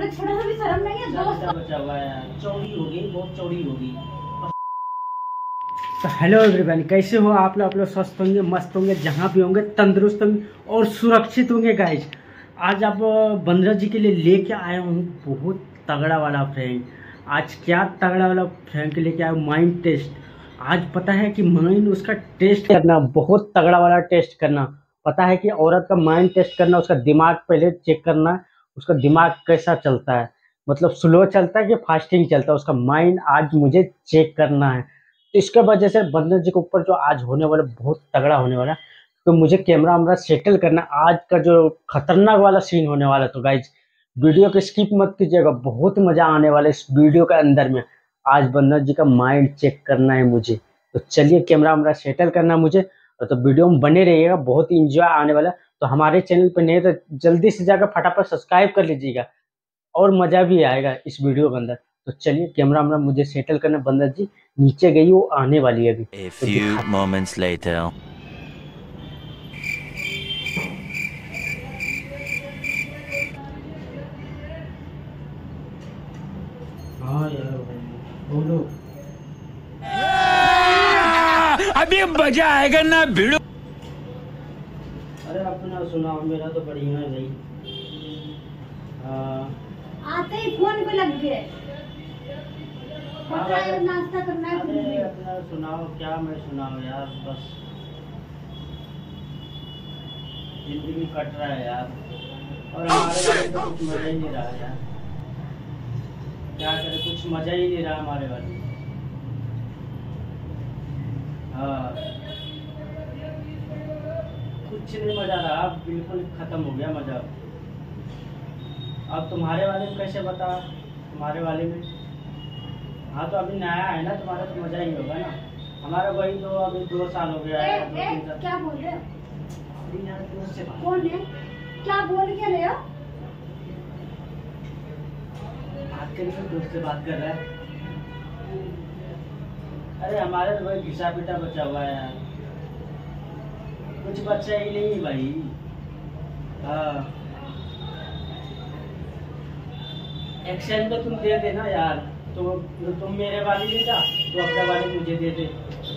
बोलो, छोटा सा भी शर्म नहीं है। दोस्त बचा हुआ है यार, चौड़ी होगी, बहुत चौड़ी होगी। तो हेलो एवरीवन, कैसे हो आप लोग? स्वस्थ होंगे, मस्त होंगे, जहाँ भी होंगे तंदुरुस्त होंगे और सुरक्षित होंगे गाइज। आज आप बंदरा जी के लिए लेके आया हूँ बहुत तगड़ा वाला फ्रैंक। आज क्या तगड़ा वाला फ्रैंक लेके आया हूँ? Mind test. आज पता है कि माइंड उसका टेस्ट करना, बहुत तगड़ा वाला टेस्ट करना। पता है कि औरत का माइंड टेस्ट करना, उसका दिमाग पहले चेक करना, उसका दिमाग कैसा चलता है, मतलब स्लो चलता है कि फास्टिंग चलता है, उसका माइंड आज मुझे चेक करना है। तो इसके वजह से बंदर जी के ऊपर जो आज होने वाला बहुत तगड़ा होने वाला, तो मुझे कैमरा वैमरा सेटल करना। आज का जो खतरनाक वाला सीन होने वाला, तो गाइज वीडियो को स्किप मत कीजिएगा, बहुत मजा आने वाला है इस वीडियो के अंदर में। आज बंदर जी का माइंड चेक करना है मुझे, तो चलिए कैमरा वैमरा सेटल करना मुझे, तो वीडियो में बने रहिएगा, बहुत ही इंजॉय आने वाला। तो हमारे चैनल पर नहीं तो जल्दी से जाकर फटाफट सब्सक्राइब कर लीजिएगा, और मजा भी आएगा इस वीडियो के अंदर। तो चलिए कैमरा वैमरा मुझे सेटल करना। बंदर जी नीचे गई, वो आने वाली है अभी। A few moments later. हाँ यार बोलो। अभी मजा आएगा ना भिड़ो। अरे अपना सुनाओ, मेरा तो बढ़िया है भाई। आते ही फोन पे लग गए। हाँ पता है नाश्ता करना है अरे फिर भी। अपना सुनाओ, क्या मैं सुनाओ यार, बस जिंदगी कट रहा है यार, और हमारे वाले तो कुछ मजा ही नहीं रहा यार। क्या करें, कुछ मजा ही नहीं रहा हमारे वाले। हाँ कुछ नहीं मजा रहा, बिल्कुल खत्म हो गया मजा। अब तुम्हारे वाले में कैसे बता, तुम्हारे वाले में? हाँ तो अभी नया है ना, तुम्हारा तो मजा ही होगा ना। हमारा वही तो अभी 2 साल हो गया है। क्या बोल रहे हो? अभी यार दोस्त से बात। कौन है? क्या बोल के रहे हो? बात करिए, दोस्त से बात कर रहा है। अरे हमारे तो भाई घिसा पिटा बचा हुआ है यार, कुछ बच्चा ही नहीं भाई। हाँ एक्शन पे तुम दे देना यार, तो तुम मेरे वाली ले जा, तो अपना वाली मुझे दे दे।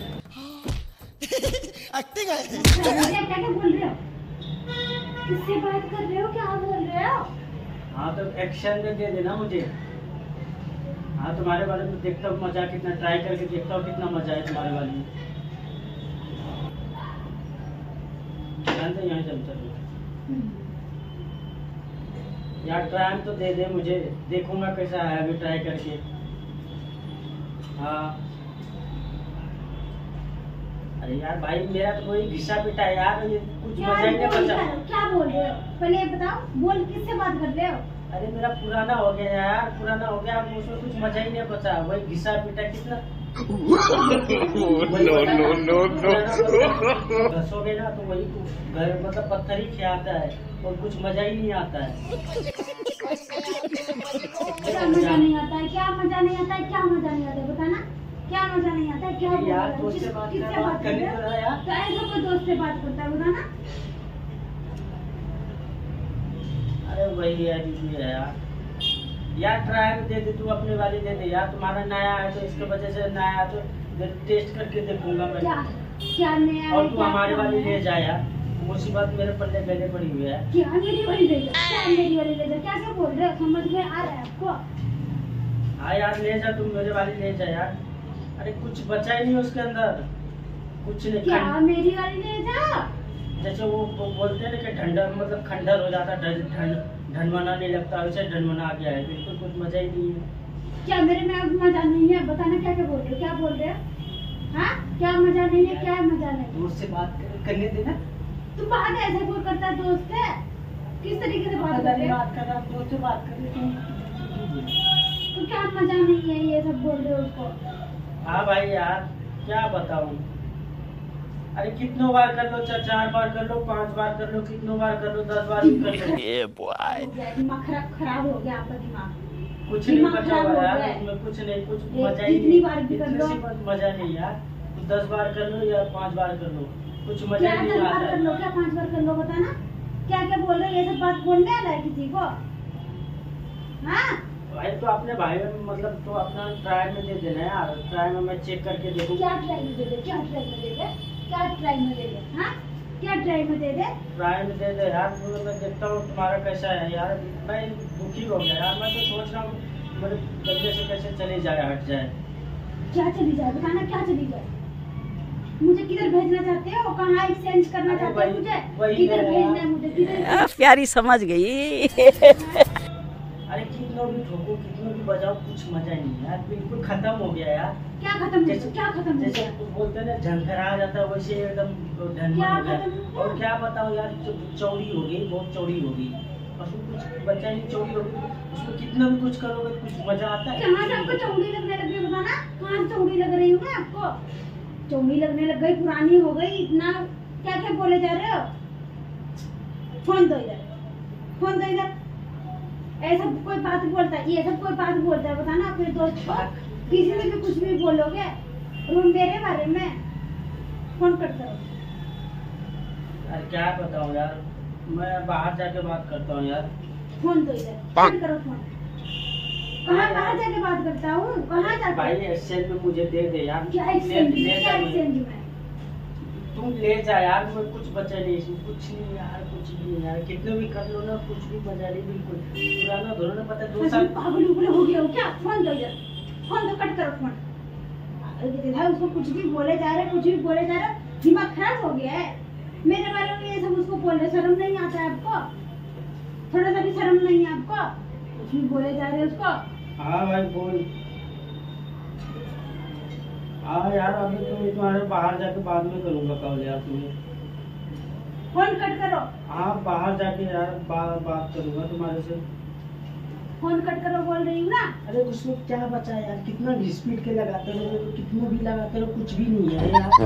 एक्टिंग है। क्या बोल रहे हो? किससे बात कर रहे हो? क्या बोल रहे हो? हाँ तो एक्शन में दे देना मुझे। हाँ तुम्हारे वाले में देखता हूँ मजा कितना, ट्राई करके देखता हूँ कितना मजा है तुम्हारे वाले में। जानते यहाँ चल यार, ट्राई तो दे दे मुझे, देखूंगा कैसा है अभी ट्राई करके। हाँ अरे यार भाई मेरा तो कोई घिसा पिटा है यार, ये कुछ मजा ही नहीं बचा। क्या बोल रहे हो? पहले ये बताओ, बोल किससे बात कर रहे हो? अरे मेरा पुराना हो गया यार, पुराना हो गया, अब उसमें कुछ मजा ही नहीं बचा। वही घिसा पिटा कितना घसोगे ना तो वही घर मतलब पत्थर ही खिलाता है, और कुछ मजा ही नहीं आता है। क्या मजा नहीं आता है? क्या मजा नहीं आता है? क्या मजा नहीं आता है? बताना, क्या मजा नहीं आता है? क्या यार दोस्त से बात किससे बात कर करने रहे तो हो? रहा यार। तो ऐसे कोई दोस्त से बात करता है? बताना। अरे वही यार, ये है यार। यार ट्राई दे दे, तू अपने वाली दे दे यार। तुम्हारा नया है तो इसके वजह से नया है, तो टेस्ट करके देखूंगा मैं। क्या नया है? और तू हमारे वाली ले जा यार, मुसीबत मेरे पल्ले गले पड़ी हुई है। क्या मेरी वाली ले जा? क्या मेरी वाली ले जा? क्या क्या बोल रहे हो? समझ में आ रहा है आपको? हाँ यार ले जा, तुम मेरे वाली ले जा यार। अरे कुछ बचा ही नहीं उसके अंदर, कुछ नहीं। क्या मेरी वाली ले जा? जैसे वो बोलते हैं ना कि ठंडा मतलब खंडर हो जाता, ढनमना नहीं लगता, वैसे ढनमना आ गया है, बिल्कुल कुछ मजा ही नहीं है। क्या मेरे में अब मजा नहीं है? बताना क्या क्या बोल रहे हो? क्या बोल रहे हो? हाँ क्या मजा नहीं है? क्या मजा नहीं? दोस्त से बात करने देना। तू बात ऐसे बोल करता है दोस्त से? किस तरीके से बात कर रहे हो? बात कर रहा, दोस्त से बात कर रही। तो क्या मजा नहीं है ये सब बोल रहे हो उसको? हाँ भाई यार क्या बताऊं। अरे कितनों बार कर लो, 4 बार कर लो, 5 बार कर लो, कितनों बार कर लो, 10 बार भी कर लो। दिमाग खराब हो गया आपका दिमाग। कुछ नहीं बचा हुआ यार उसमें, कुछ नहीं, कुछ मजा ही जितनी बार भी कर लो, मजा नहीं यार। 10 बार कर लो या 5 बार कर लो, कुछ मजा ही नहीं आता है। क्या 5 बार कर लो? बताना क्या क्या बोल रहे हो? ये सब बात बोलने वाला है किसी को? हाँ भाई तो अपने भाई में मतलब तो अपना ट्राई में दे देना यार, ट्राई में मैं चेक करके देखूँ। क्या ट्राई में दे दे, क्या ट्राई में दे दे, क्या ट्राई में दे दे, हाँ क्या ट्राई में दे दे, ट्राई में दे दे यार, मैं देखता हूँ तुम्हारा कैसा है यार। मैं दुखी हो गया यार, मैं तो सोच रहा हूँ मेरे गले से कैसे चली जाए, हट जाए। क्या चली जाए बताना, क्या चली जाए? मुझे किधर भेजना चाहते हो, कहाँ एक्सचेंज करना चाहते हो मुझे? वही किधर है भेजना है यार। मुझे, किधर? प्यारी समझ गई। अरे कितना भी ठोको कितना भी बजाओ कुछ मजा नहीं है यार, बिल्कुल खत्म हो गया यार। क्या खत्म हो गया? क्या खत्म हो जैसे गया? तुम बोलते हैं ना झंझरा जाता है, वैसे एकदम ढनढन क्या हो गया। खत्म हो गया? और क्या बताओ यार, चौड़ी हो गई, बहुत चौड़ी हो गई। उसमें कुछ बच्चा नहीं, चौड़ी हो गई, उसमें कितना भी कुछ करोगे कुछ मजा आता है? कहाँ से आपको चौड़ी लगने लग गई बताना? कहाँ से चौड़ी लग रही हूँ मैं आपको? चौड़ी लगने लग गई, पुरानी हो गई, इतना क्या क्या बोले जा रहे हो? फोन दो इधर, फोन दो इधर। ऐसा कोई बात बोलता है, ये सब कोई बात बोलता है बताना अपने दोस्त को? किसी से भी कुछ भी बोलोगे और मेरे बारे में? फोन कट करो। यार क्या बताऊँ यार, मैं बाहर जाके बात करता हूँ यार। फोन दो इधर, कट करो फोन। कहाँ बाहर जाके बात करता हूँ, कहाँ जाके? भाई एक्सचेंज में मुझे दे दे यार। क्या एक्सचेंज ले में, क्या जा मुझे। एक्सचेंज में? तुम ले जा यार, मैं कुछ बचा नहीं इसमें, कुछ नहीं यार, कुछ भी नहीं यार, कितने भी कर लो ना, कुछ भी मजा नहीं, बिल्कुल पुराना धोना पता 2 साल। पागल उगल हो गया हो क्या? फोन दो इधर, फोन दो, कट करो फोन। भाई उसको कुछ भी बोले जा रहे, कुछ भी बोले जा रहे, दिमाग खराब हो गया है। मेरे बारे में ये सब उसको बोलने शर्म नहीं आता है आपको? थोड़ा सा भी शर्म नहीं है आपको? कुछ भी बोले जा रहे उसको। हाँ भाई बोल। हाँ यार, अभी तो मैं तुम्हारे बाहर जाके बाद में करूँगा कॉल यार तुम्हें। फोन कट करो, हाँ बाहर जाके यार बात करूँगा तुम्हारे से। फोन कट करो बोल रही हूँ ना। अरे उसमें क्या बचा है यार, कितना भी स्पीड के लगाते रहो, कितना भी लगाते रहो, कुछ भी नहीं है यार।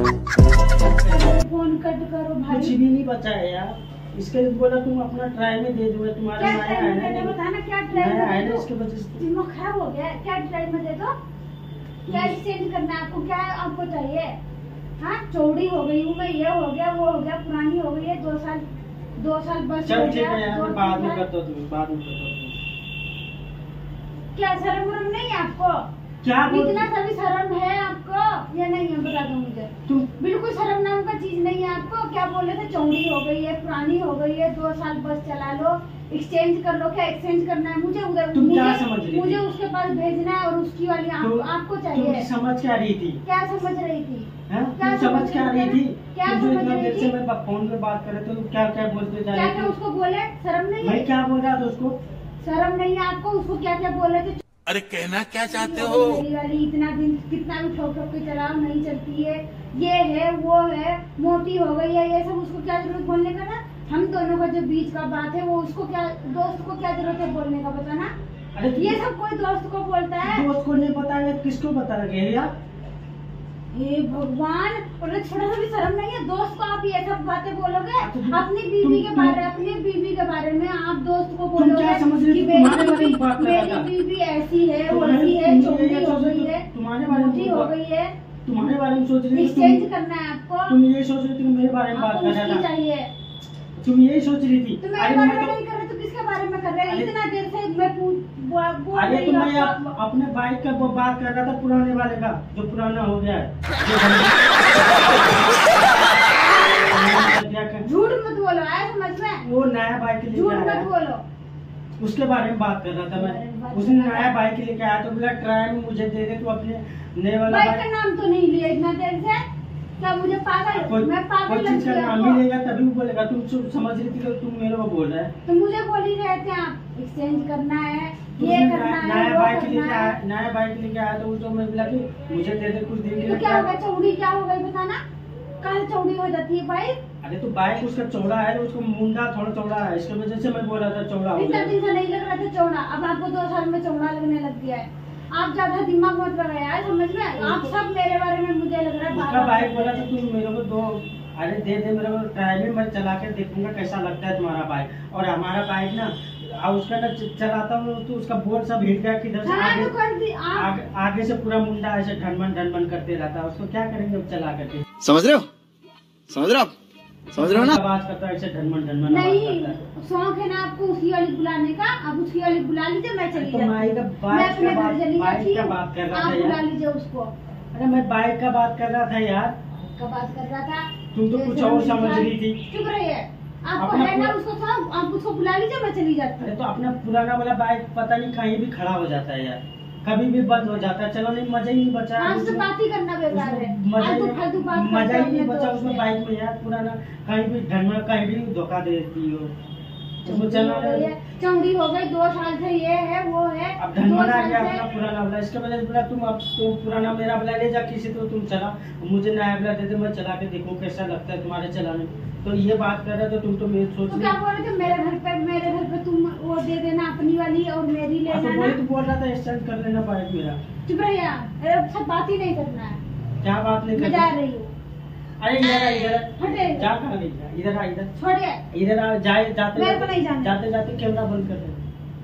फोन कट करो कुछ भाई। भी नहीं बचा है यार। इसके लिए बोला तुम अपना ट्राई में दे दो, तुम्हारा क्या नया ट्राई है में दे ना, दो बताना, क्या ट्राई नया में है दे ना, दो? इसके वजह से दिमाग खराब हो गया है, क्या ट्राई में दे दो? क्या एक्सचेंज करना है आपको, क्या आपको चाहिए? हाँ चौड़ी हो गई हूँ मैं, ये हो गया वो हो गया, पुरानी हो गई है, 2 साल बस चल हो ठीक गया, है यार, 2 मैं बाद में साल। करता हूँ तुम्हें, बाद में करता हूँ। क्या शर्म वरम नहीं है आपको? क्या बोल इतना सभी शर्म है आपको या नहीं है बता दो मुझे। तुम बिल्कुल शर्म नाम का चीज नहीं है आपको। क्या बोल रहे थे, चौड़ी हो गई है, पुरानी हो गई है, 2 साल बस चला लो, एक्सचेंज कर लो। क्या एक्सचेंज करना है मुझे? उधर तुम क्या समझ रही थी? मुझे उसके पास भेजना है और उसकी वाली आपको तुम चाहिए। समझ क्या रही थी? क्या समझ रही थी? हैं? क्या तुम समझ क्या रही थी? क्या तुम जो समझ इतना रही देर थी? से मैं फोन पे बात कर रहे थे, तुम क्या क्या बोलते जा क्या रहे क्या थे? उसको बोले? शर्म नहीं मैं है? क्या बोल रहा था उसको? शर्म नहीं है आपको? उसको क्या क्या बोले थे? अरे कहना क्या चाहते हो? मेरी वाली इतना दिन कितना भी ठोक ठोक के चलाओ, नहीं चलती है, ये है वो है, मोटी हो गई है, ये सब उसको क्या जरूरत बोलने का ना? हम दोनों का जो बीच का बात है वो उसको क्या, दोस्त को क्या जरूरत है बोलने का बताना? अरे ये सब कोई दोस्त को बोलता है? दोस्त को नहीं बताया, किसको बता रहे यार? हे भगवान, और थोड़ा सा भी शर्म नहीं है? दोस्त को आप ये सब बातें बोलोगे? तुम- अपनी बीवी के बारे अपनी बीवी के बारे में आप दोस्त को तुम क्या समझ बोलोगे रही कि थी? तुम्हारे बारे में बात कर रहा मेरी था। बीवी ऐसी है, तुम्हारे- वैसी है, तुम चौड़ी ये हो सोच रही गई थी, है, तुम्हारे बारे में मोटी हो बात- गई है, तुम्हारे बारे में सोच रही थी, एक्सचेंज करना है आपको? तुम ये सोच रही थी कि मेरे बारे में बात आपको कर उसकी रहा था। चाहिए तुम यही सोच रही थी। तो मेरे अरे बारे मैं में तो- नहीं कर रहे तो किसके बारे में कर रहे हैं? अरे- इतना देर से मैं बोल अरे रही तो हूँ मैं आपको। अपने बाइक का बात कर रहा था, पुराने वाले का, जो पुराना हो गया है। झूठ मत बोलो, आया समझ में? वो नया बाइक लेके झूठ आया मत है, बोलो। उसके बारे में बात कर रहा था मैं। उसने नया बाइक लेके आया तो बोला ट्राई में मुझे दे दे, तो अपने नए वाला बाइक का बाइक नाम तो नहीं लिया इतना देर से? क्या मुझे पागल, कोई मैं पागल कोई चीज लगती का हूँ नाम आपको? ही लेगा तभी वो बोलेगा। तुम समझ रही थी कि तुम मेरे को बोल रहा है। तो मुझे बोल ही रहे थे आप एक्सचेंज करना है, तो ये उसने करना है, नया वो बाइक करना लेके है। आया, नया बाइक लेके आया तो उसको मैं बोला कि मुझे दे दे कुछ दिन के तो लिए। क्या हो गया? चौड़ी क्या हो गई बताना? कहाँ चौड़ी हो जाती है बाइक? अरे तो बाइक उसका चौड़ा है, उसको मुंडा थोड़ा चौड़ा है, इसकी वजह से मैं बोल रहा था चौड़ा हो इतना गया। दिन से नहीं लग रहा था चौड़ा, अब आपको 2 साल में चौड़ा लगने लग गया है। आप ज्यादा दिमाग मत लगाया है, समझ में? आप सब मेरे बारे में मुझे लग रहा है उसका बात बाइक बोला था तुम मेरे को दो, अरे दे दे मेरे को ट्राई में, मैं चला के देखूंगा कैसा लगता है तुम्हारा बाइक। और हमारा बाइक ना, उसका ना चलाता हूँ तो उसका बोर्ड सब हिट गया, किधर से हाँ आगे तो कर दी आप। आगे से पूरा मुंडा ऐसे ढनबन ढनबन करते रहता है। उसको क्या करेंगे अब चला करके? समझ रहे हो? समझ रहे हो आप? समझ रहे हो ना? आवाज करता है ऐसे ढनमन ढनमन आवाज नहीं, करता है। शौक है ना आपको उसकी वाली बुलाने का, अब उसकी वाली बुला लीजिए, मैं चली तो जाती माई का हूँ। मैं बाइक अपने का घर बात चली जाती का हूँ, बात कर रहा आप था बुला यार। लीजिए उसको। अरे मैं बाइक का बात कर रहा था यार, का बात कर रहा था, तुम तो कुछ जैसे और हम समझ इंसान- रही थी। चुप रहिए, आपको अपना है ना पूरा- उसको शौक, आप उसको बुला लीजिए, मैं चली जाती अरे हूँ। तो अपना पुराना वाला बाइक पता नहीं कहीं भी खड़ा हो जाता है यार, कभी भी बंद हो जाता है। चलो नहीं, मजा ही नहीं बचा आज तो उसमें। बात ही करना बेकार है, उसमें मजा फालतू ही फालतू बात नहीं, मजा करते ही हो नहीं अपने बचा दोस्त उसमें से। बाइक में यार। पुराना कहीं भी ढनमन कहीं भी धोखा दे देती हो। उसमें चौड़ी हो गई चलो है, चौड़ी हो गई, 2 साल से ये है वो है, अब 2 ढनमन आ साल गया से अपना पुराना वाला, इसके वजह से बोला तुम अब तुम पुराना मेरा वाला ले जा किसी, तो तुम चला, मुझे नया वाला दे दे, मैं चला के देखूं कैसा लगता है तुम्हारे चलाने में। तो ये बात कर रहे थे तुम, तो मेरी सोच तो क्या बोल रहे थे, मेरे घर पे तुम वो दे देना अपनी वाली और मेरी ले तो जाना। वही तो बोल रहा था एक्सचेंज कर लेना बाइक मेरा। चुप रहिए, अब सब बात ही नहीं करना है, क्या बात नहीं मैं जा कर, रही हूँ, अरे इधर आ, इधर आ। हटे, क्या कहा गई? इधर आ, इधर छोड़िए, इधर आ, जाए जाते मेरे को नहीं जाना। जाते जाते कैमरा बंद कर दे।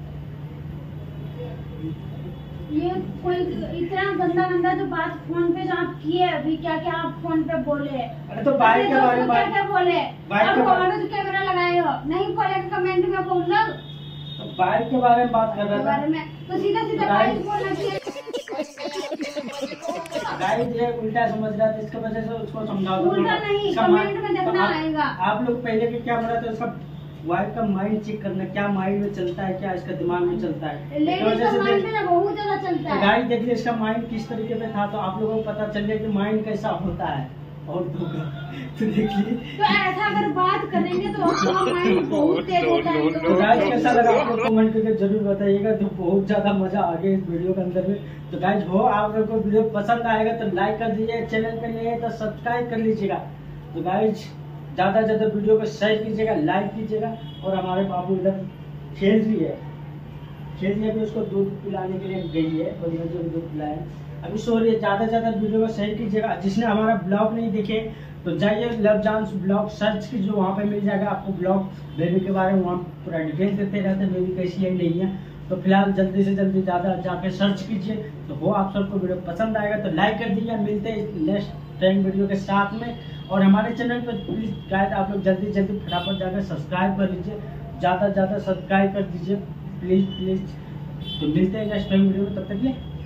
ये कोई इतना गंदा गंदा जो बात फोन पे जो आप किए अभी, क्या क्या आप फोन पे बोले, अरे तो बाइक के बारे में क्या क्या बोले, बाइक और के बारे- फोन में जो कैमरा लगाए हो, नहीं बोले कमेंट में बोल लो तो बाइक के बारे में बात कर के रहा बारे था। में, तो सीधा सीधा गाइस- गाइस बोलना चाहिए। गाइस ये उल्टा समझ रहा था, इसके वजह से उसको समझा दो। उल्टा नहीं, इसका कमेंट माइंड- में देखना तो आएगा। आप लोग पहले के क्या बोला था, उसका वाइफ का माइंड चेक करना, क्या माइंड में चलता है, क्या इसका दिमाग में चलता है। इसकी लेडीज वजह का से माइंड देख- में ना बहुत ज्यादा चलता है। गाइस देखिए इसका माइंड किस तरीके में था, तो आप लोगों को पता चल गया कि माइंड कैसा होता है औरतों का। तो देखिए तो ऐसा अगर बात करेंगे तो आपका माइंड बहुत तेज होता है। तो गाइस कैसा लगा आप लोग कमेंट करके जरूर बताइएगा। तो बहुत ज्यादा मजा आ गया इस वीडियो के अंदर में। तो गाइस हो आप लोगों को वीडियो पसंद आएगा तो लाइक कर दीजिए, चैनल पे नए हैं तो सब्सक्राइब कर लीजिएगा। तो गाइस ज्यादा से ज्यादा वीडियो को शेयर कीजिएगा, लाइक कीजिएगा। और हमारे बाबू इधर खेल रही है, अभी उसको दूध पिलाने के लिए गई है, बंदा जो दूध पिलाए अभी सो रही है। ज्यादा से ज्यादा वीडियो को शेयर कीजिएगा। जिसने हमारा ब्लॉग नहीं देखे तो जाइए लव जानस ब्लॉग सर्च कीजिए, वहाँ पे मिल जाएगा आपको ब्लॉग बेबी के बारे में। वहाँ पूरा डिटेल देते रहते हैं, बेबी कैसी है नहीं है। तो फिलहाल जल्दी से जल्दी ज्यादा जाके सर्च कीजिए। तो वो आप सबको वीडियो पसंद आएगा तो लाइक कर दीजिए। मिलते हैं नेक्स्ट टाइम वीडियो के साथ में। और हमारे चैनल पर प्लीज गाइस आप लोग जल्दी जल्दी फटाफट जाकर सब्सक्राइब कर लीजिए, ज्यादा से ज्यादा सब्सक्राइब कर दीजिए प्लीज प्लीज। तो मिलते हैं नेक्स्ट टाइम वीडियो में, तब तक के लिए